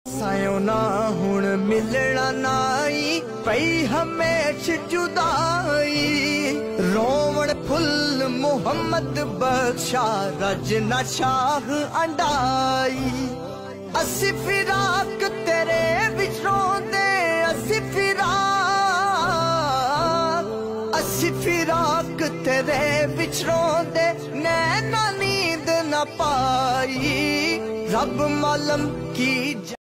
सायो ना हुण मिलना नाई पई हमेश जुदाई रोवण फुल मोहम्मद बख्शा रजना शाह अंडाई असी फिराक तेरे विचरों दे असी फिराक तेरे विचरों दे नैना नींद न पाई रब मालम की